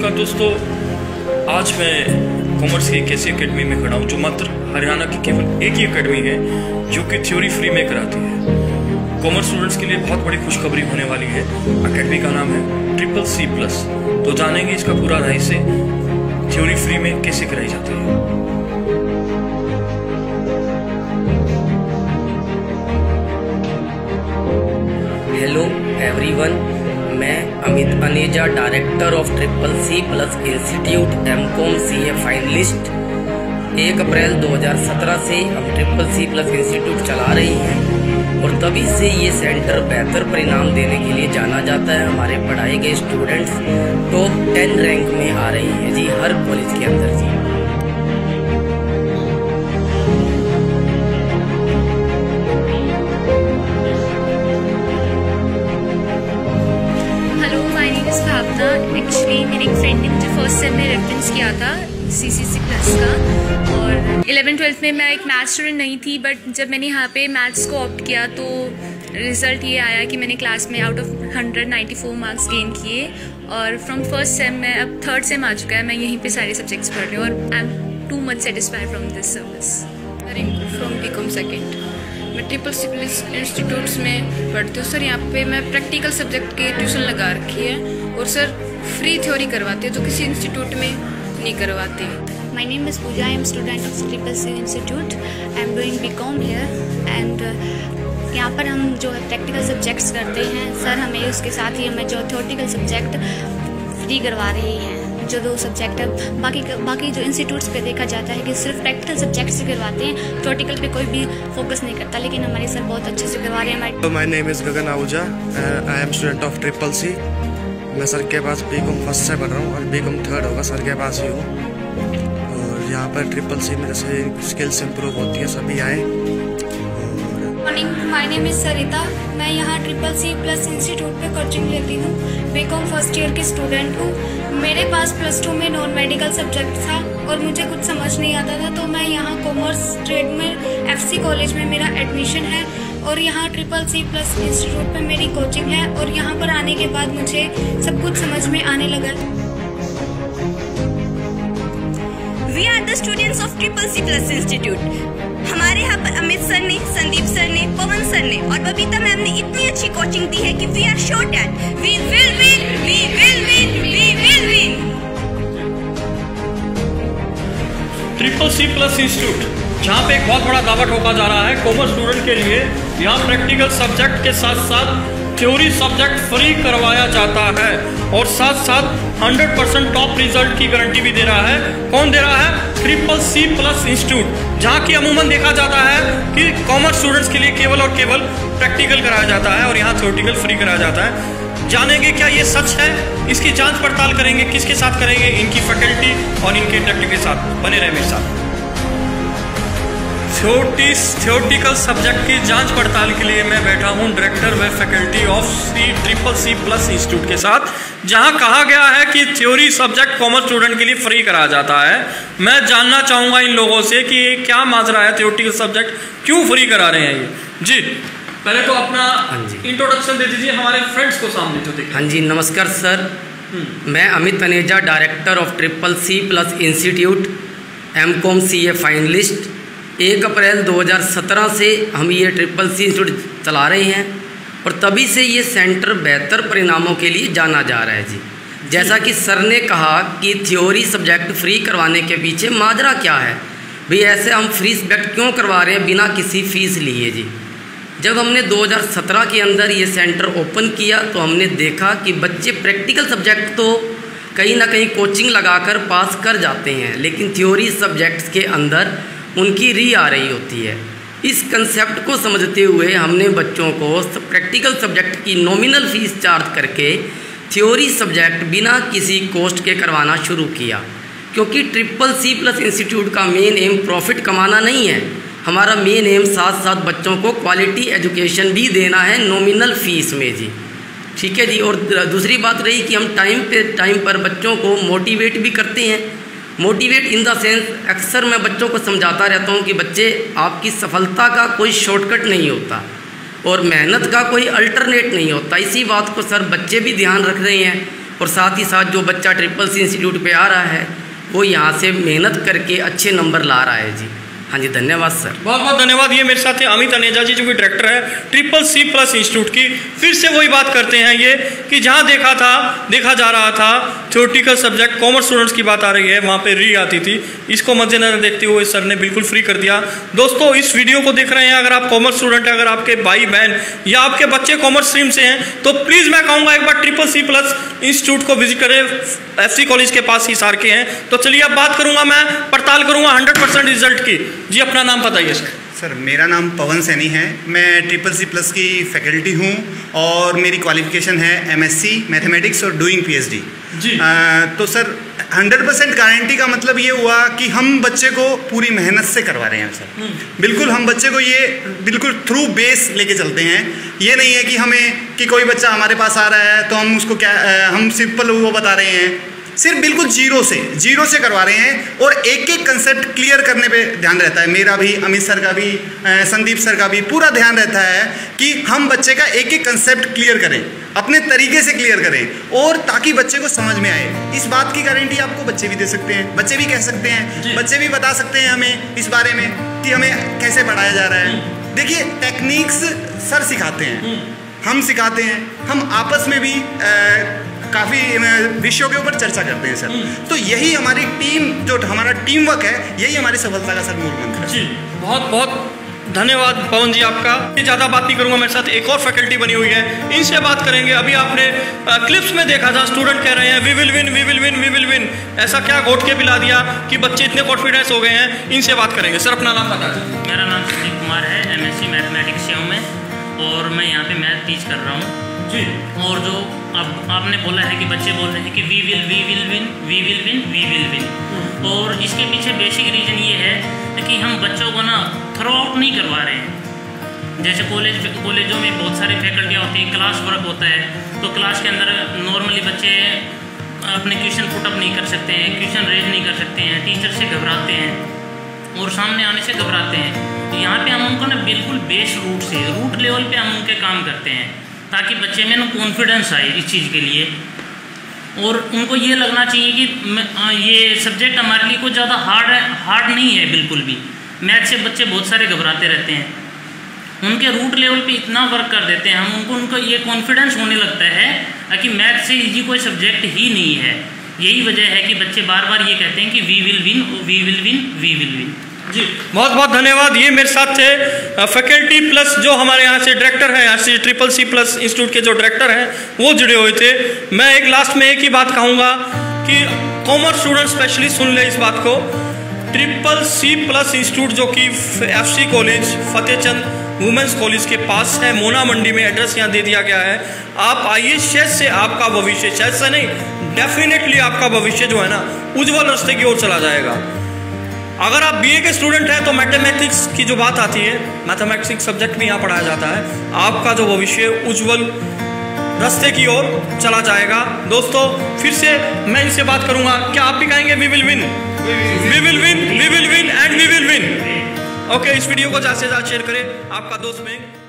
नमस्कार दोस्तों, आज मैं कॉमर्स की एक ऐसी एकेडमी में खड़ा हूँ जो मात्र हरियाणा की केवल एक ही एकेडमी है जो कि थ्योरी फ्री में कराती है। कॉमर्स स्टूडेंट्स के लिए बहुत बड़ी खुशखबरी होने वाली है। एकेडमी का नाम है CCC+। तो जानेंगे इसका पूरा रहस्य, थ्योरी फ्री में कैसे कराई जाती है। हेलो एवरीवन, मैं Amit Aneja, director of CCC+ institute MCOM CA finalist. 1 अप्रैल 2017 से हम CCC+ इंस्टीट्यूट चला रही हैं और तभी से ये सेंटर बेहतर परिणाम देने के लिए जाना जाता है। हमारे पढ़ाए गए स्टूडेंट्स टॉप 10 रैंक में आ रही हैं जी, हर कॉलेज के अंदर जी। एक्चुअली मेरी एक फ्रेंड ने मुझे फर्स्ट सेम में रेफरेंस किया था CCC+ का, और 11th-12th में मैं एक मैथ्स स्टूडेंट नहीं थी, बट जब मैंने यहाँ पे मैथ्स को ऑप्ट किया तो रिज़ल्ट ये आया कि मैंने क्लास में आउट ऑफ 194 मार्क्स गेन किए और फ्रॉम फर्स्ट सेम में अब 3rd सेम आ चुका है। मैं यहीं पे सारे सब्जेक्ट्स पढ़ रही हूँ और I am too much satisfied from this service. From BCom second, मैं CCC+ इंस्टीट्यूट्स में पढ़ती हूँ। सर यहाँ पे मैं प्रैक्टिकल सब्जेक्ट के ट्यूशन लगा रखी है और सर फ्री थ्योरी करवाते हैं जो किसी इंस्टीट्यूट में नहीं करवाते। My name is Pooja. I am student of CCC Institute. I am doing BCom here and यहाँ पर हम जो प्रैक्टिकल सब्जेक्ट्स करते हैं, सर हमें उसके साथ ही हमें जो थ्योरेटिकल सब्जेक्ट फ्री करवा रही हैं। जो 2 सब्जेक्ट है, बाकी जो इंस्टीट्यूट्स पे देखा जाता है कि सिर्फ प्रैक्टिकल सब्जेक्ट्स से करवाते हैं, थ्योरेटिकल पे कोई भी फोकस नहीं करता, लेकिन हमारे सर बहुत अच्छे से करवा रहे हैं। My name is Gagan Ahuja. I am student of CCC। मैं सर के पास BCom फर्स्ट से पढ़ रहा हूँ और BCom 3rd होगा, सर के पास ही हूँ। और यहाँ पर CCC में जैसे स्किल्स इम्प्रूव होती है, सभी आए। Morning, my name is Sarita. मैं यहाँ CCC+ इंस्टीट्यूट पे कोचिंग लेती हूँ। BCom फर्स्ट ईयर की स्टूडेंट हूँ। मेरे पास +2 में नॉन मेडिकल सब्जेक्ट था और मुझे कुछ समझ नहीं आता था, तो मैं यहाँ कॉमर्स स्ट्रीम में FC कॉलेज में मेरा एडमिशन है और यहाँ CCC+ इंस्टीट्यूट पे मेरी कोचिंग है और यहाँ पर आने के बाद मुझे सब कुछ समझ में आने लगा। We are the students of CCC+ institute. हमारे यहाँ पर अमित सर ने, संदीप सर ने, पवन सर ने और बबीता मैम ने इतनी अच्छी कोचिंग दी है कि we are sure that we will win, we will win, we will win। CCC+ institute, जहाँ पे एक बहुत बड़ा दावा ठोका जा रहा है कॉमर्स स्टूडेंट के लिए। यहाँ प्रैक्टिकल सब्जेक्ट के साथ साथ थ्योरी सब्जेक्ट फ्री करवाया जाता है और साथ साथ 100% टॉप रिजल्ट की गारंटी भी दे रहा है। कौन दे रहा है? CCC+ इंस्टीट्यूट, जहाँ की अमूमन देखा जाता है कि कॉमर्स स्टूडेंट्स के लिए केवल और केवल प्रैक्टिकल कराया जाता है और यहाँ थ्योरेटिकल फ्री कराया जाता है। जानेंगे क्या ये सच है, इसकी जांच पड़ताल करेंगे। किसके साथ करेंगे? इनकी फैकल्टी और इनके इंडक्टर के साथ। बने रहे मेरे साथ। थ्योरेटिकल सब्जेक्ट की जांच पड़ताल के लिए मैं बैठा हूं डायरेक्टर व फैकल्टी ऑफ CCC+ इंस्टीट्यूट के साथ, जहां कहा गया है कि थ्योरी सब्जेक्ट कॉमर्स स्टूडेंट के लिए फ्री कराया जाता है। मैं जानना चाहूंगा इन लोगों से कि क्या माजरा है, थ्योरेटिकल सब्जेक्ट क्यों फ्री करा रहे हैं ये जी। पहले तो अपना इंट्रोडक्शन दे दीजिए हमारे फ्रेंड्स को सामने जो देखें। हाँ जी, नमस्कार सर। मैं Amit Aneja, director of CCC+ institute MCOM CA finalist. 1 अप्रैल 2017 से हम ये CCC इंस्टीट्यूट चला रहे हैं और तभी से ये सेंटर बेहतर परिणामों के लिए जाना जा रहा है जी। जैसा कि सर ने कहा कि थ्योरी सब्जेक्ट फ्री करवाने के पीछे माजरा क्या है भाई, ऐसे हम फ्री सब्जेक्ट क्यों करवा रहे हैं बिना किसी फीस लिए जी। जब हमने 2017 के अंदर ये सेंटर ओपन किया तो हमने देखा कि बच्चे प्रैक्टिकल सब्जेक्ट तो कहीं ना कहीं कोचिंग लगाकर पास कर जाते हैं, लेकिन थ्योरी सब्जेक्ट्स के अंदर उनकी री आ रही होती है। इस कंसेप्ट को समझते हुए हमने बच्चों को प्रैक्टिकल सब्जेक्ट की नॉमिनल फीस चार्ज करके थ्योरी सब्जेक्ट बिना किसी कॉस्ट के करवाना शुरू किया, क्योंकि CCC+ इंस्टीट्यूट का मेन एम प्रॉफिट कमाना नहीं है। हमारा मेन एम साथ साथ बच्चों को क्वालिटी एजुकेशन भी देना है नॉमिनल फीस में जी। ठीक है जी। और दूसरी बात रही कि हम टाइम पर बच्चों को मोटिवेट भी करते हैं। मोटिवेट इन द सेंस, अक्सर मैं बच्चों को समझाता रहता हूँ कि बच्चे, आपकी सफलता का कोई शॉर्टकट नहीं होता और मेहनत का कोई अल्टरनेट नहीं होता। इसी बात को सर बच्चे भी ध्यान रख रहे हैं और साथ ही साथ जो बच्चा ट्रिपल सी इंस्टीट्यूट पे आ रहा है वो यहाँ से मेहनत करके अच्छे नंबर ला रहा है जी। हाँ जी, धन्यवाद सर। बहुत बहुत धन्यवाद। ये मेरे साथ है अमित तनेजा जी, जो कि डायरेक्टर है ट्रिपल सी प्लस इंस्टीट्यूट की। फिर से वही बात करते हैं ये कि जहाँ देखा जा रहा था थ्योरेटिकल सब्जेक्ट कॉमर्स स्टूडेंट्स की बात आ रही है, वहाँ पे री आती थी। इसको मद्देनजर देखते हुए सर ने बिल्कुल फ्री कर दिया। दोस्तों, इस वीडियो को देख रहे हैं अगर आप कॉमर्स स्टूडेंट हैं, अगर आपके भाई बहन या आपके बच्चे कॉमर्स स्ट्रीम से हैं, तो प्लीज़ मैं कहूँगा एक बार ट्रिपल सी प्लस इंस्टीट्यूट को विजिट करें। FC कॉलेज के पास हिसार के हैं। तो चलिए अब बात करूँगा, मैं पड़ताल करूँगा 100% रिजल्ट की। जी, अपना नाम बताइए सर। सर, मेरा नाम पवन सैनी है। मैं ट्रिपल सी प्लस की फैकल्टी हूँ और मेरी क्वालिफिकेशन है MSc मैथमेटिक्स और डूइंग PhD जी। तो सर 100% गारंटी का मतलब ये हुआ कि हम बच्चे को पूरी मेहनत से करवा रहे हैं सर। बिल्कुल हम बच्चे को ये बिल्कुल थ्रू बेस लेके चलते हैं। ये नहीं है कि कोई बच्चा हमारे पास आ रहा है तो हम उसको हम सिंपल वो बता रहे हैं, सिर्फ बिल्कुल जीरो से करवा रहे हैं और एक एक कंसेप्ट क्लियर करने पे ध्यान रहता है। मेरा भी, अमित सर का भी, संदीप सर का भी पूरा ध्यान रहता है कि हम बच्चे का एक एक कंसेप्ट क्लियर करें, अपने तरीके से क्लियर करें और ताकि बच्चे को समझ में आए। इस बात की गारंटी आपको बच्चे भी दे सकते हैं, बच्चे भी कह सकते हैं, बच्चे भी बता सकते हैं हमें इस बारे में कि हमें कैसे पढ़ाया जा रहा है। देखिए, टेक्निक्स सर सिखाते हैं, हम सिखाते हैं, हम आपस में भी काफ़ी विषयों के ऊपर चर्चा करते हैं सर। तो यही हमारी टीम, जो हमारा टीम वर्क है, यही हमारी सफलता का सर मूल मंत्र है। जी, बहुत बहुत धन्यवाद पवन जी आपका। ज़्यादा बात नहीं करूंगा, मेरे साथ एक और फैकल्टी बनी हुई है, इनसे बात करेंगे। अभी आपने क्लिप्स में देखा था, स्टूडेंट कह रहे हैं we will win, we will win, we will win. ऐसा क्या घोट के पिला दिया कि बच्चे इतने कॉन्फिडेंस हो गए हैं? इनसे बात करेंगे। सर, अपना नाम बता दें। मेरा नाम संदीप कुमार है, MSc मैथमेटिक्स से हूँ मैं और मैं यहाँ पे मैथ टीच कर रहा हूँ जी। और जो अब आपने बोला है कि बच्चे बोल रहे हैं कि we will win, we will win, we will win, और इसके पीछे बेसिक रीज़न ये है कि हम बच्चों को ना थ्रो आउट नहीं करवा रहे हैं। जैसे कॉलेजों में बहुत सारी फैकल्टियाँ होती हैं, क्लास वर्क होता है, तो क्लास के अंदर नॉर्मली बच्चे अपने क्वेश्चन पुटअप नहीं कर सकते हैं, क्वेश्चन रेज नहीं कर सकते हैं, टीचर से घबराते हैं और सामने आने से घबराते हैं। यहाँ पे हम उनको ना बिल्कुल बेस रूट लेवल पे हम उनके काम करते हैं ताकि बच्चे में ना कॉन्फिडेंस आए इस चीज़ के लिए, और उनको ये लगना चाहिए कि ये सब्जेक्ट हमारे लिए कुछ ज़्यादा हार्ड नहीं है बिल्कुल भी। मैथ से बच्चे बहुत सारे घबराते रहते हैं, उनके रूट लेवल पे इतना वर्क कर देते हैं हम, उनको ये कॉन्फिडेंस होने लगता है कि मैथ से इजी कोई सब्जेक्ट ही नहीं है। यही वजह है कि बच्चे बार बार ये कहते हैं कि we will win, we will win, we will win. जी, बहुत बहुत धन्यवाद। ये मेरे साथ थे फैकल्टी प्लस जो हमारे यहाँ से डायरेक्टर हैं, यहाँ से ट्रिपल सी प्लस इंस्टीट्यूट के जो डायरेक्टर हैं वो जुड़े हुए थे। मैं एक लास्ट में एक ही बात कहूँगा कि कॉमर्स स्टूडेंट स्पेशली सुन ले इस बात को। ट्रिपल सी प्लस इंस्टीट्यूट जो कि FC college Fatehchand women's college के पास है, मोना मंडी में, एड्रेस यहाँ दे दिया गया है। आप आइए, शायद से आपका भविष्य, शायद से नहीं, डेफिनेटली आपका भविष्य जो है ना उज्जवल रास्ते की ओर चला जाएगा। अगर आप BA के स्टूडेंट हैं तो मैथमेटिक्स की जो बात आती है, मैथमेटिक्स सब्जेक्ट भी यहाँ पढ़ाया जाता है। आपका जो भविष्य उज्जवल रास्ते की ओर चला जाएगा। दोस्तों, फिर से मैं इनसे बात करूंगा, क्या आप भी कहेंगे we will win, we will win, we will win and we will win? Okay, इस वीडियो को ज़्यादा से ज़्यादा शेयर करें। आपका दोस्त में